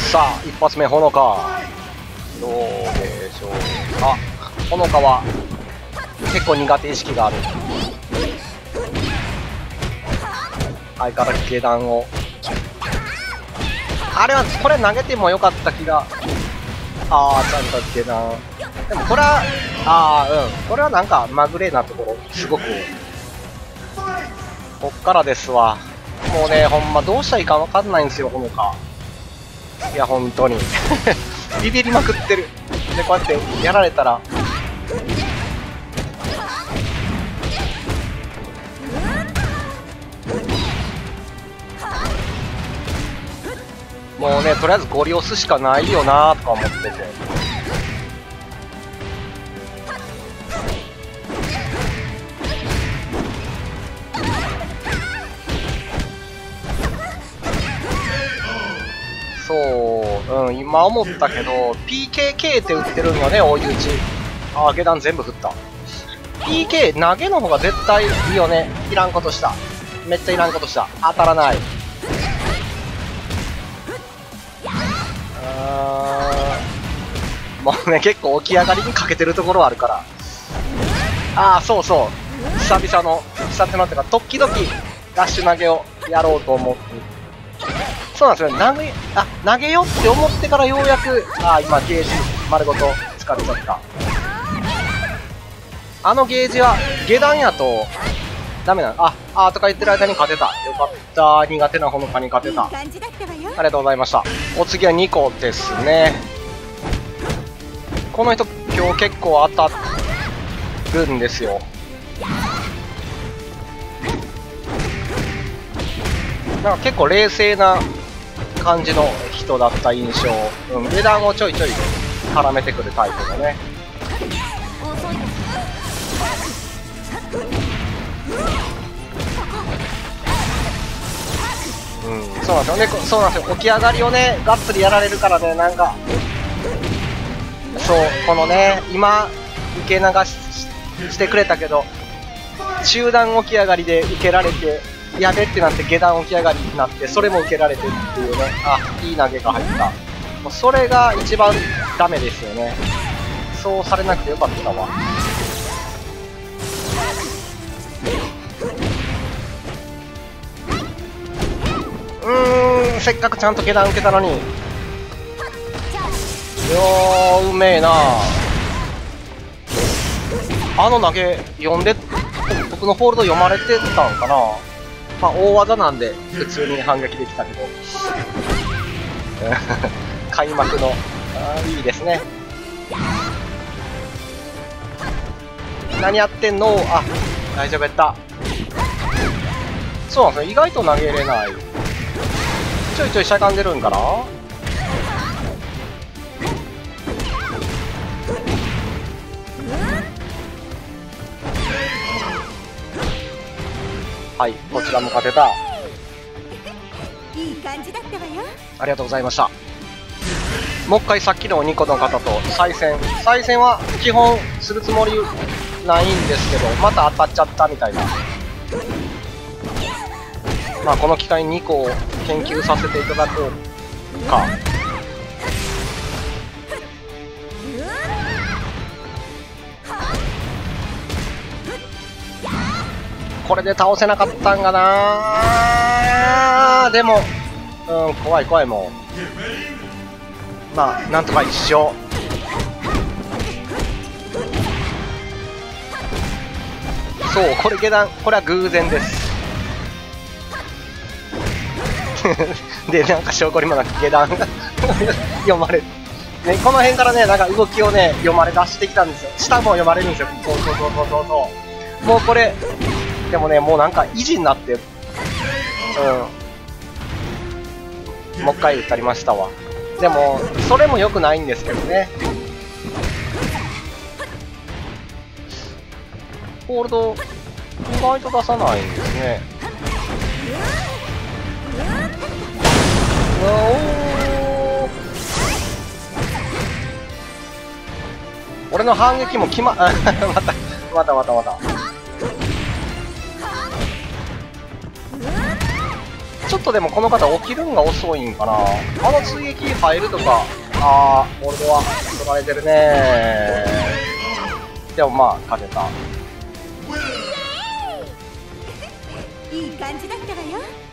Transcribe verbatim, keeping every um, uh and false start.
さあ一発目ほのかどうでしょうか。ほのかは結構苦手意識がある。相変わらず下段をあれはこれ投げてもよかった気が。ああちゃんと下段でもこれはああうんこれはなんかまぐれなところすごくこっからですわ。もうねほんまどうしたらいいか分かんないんですよほのか。いや本当にビビりまくってる。でこうやってやられたらもうねとりあえずゴリ押すしかないよなとか思ってて。そう、うん、今思ったけど ピーケーケー って打ってるんよね追い打ち。ああ下段全部振った。 ピーケー 投げの方が絶対いいよね。いらんことした。めっちゃいらんことした。当たらない。あーもうね結構起き上がりに欠けてるところあるから。ああそうそう久々の久々のっていうか時々ダッシュ投げをやろうと思って。そうなんですよね。投げ、あ、投げようって思ってからようやく、あ、今ゲージ丸ごと使っちゃった。あのゲージは下段やとダメなの。あ、あとか言ってる間に勝てた。よかった。苦手なほのかに勝てた。ありがとうございました。お次はにこですね。この人今日結構当たるんですよ。なんか結構冷静な感じの人だった印象。うん、下段をちょいちょい絡めてくるタイプだね。うん、そうなんですよね。そうなんですよ。起き上がりをね、がっつりやられるからね、なんか、そう、このね、今、受け流ししてくれたけど、中段起き上がりで受けられて、やべってなって下段起き上がりになってそれも受けられてっていうね。あ、いい投げが入った。もうそれが一番ダメですよね。そうされなくてよかったわ。うーんせっかくちゃんと下段受けたのに。よーうめえなあの投げ読んで僕のホールド読まれてたんかな。まあ大技なんで普通に反撃できたけど開幕のあいいですね。何やってんの。あ大丈夫やった。そうなんですね意外と投げれない。ちょいちょいしゃがんでるんかな。はい、こちらも勝てた。 いい感じだったわよ。 ありがとうございました。もう一回さっきのにこの方と再戦。再戦は基本するつもりないんですけど、また当たっちゃったみたいな。まあこの機会ににこを研究させていただこうか。これで倒せなかったんかな。でも、うん、怖い怖いもう。まあ、なんとか一生。そう、これ下段、これは偶然です。で、なんか証拠にもなく下段が読まれる。ね、この辺からね、なんか動きをね、読まれ出してきたんですよ。下も読まれるんですよ。そうそうそうそうそうそう。もうこれ、でもね、もうなんか維持になって、うん。もう一回打ったりましたわ。でも、それも良くないんですけどね。ホールド、意外と出さないんですね。おー俺の反撃も決ま、また、またまたまた。 ちょっとでもこの方起きるんが遅いんかな。あの追撃入るとか、あー、ボルドは取られてるね。でもまあ、勝てた。 いい感じだったわよ。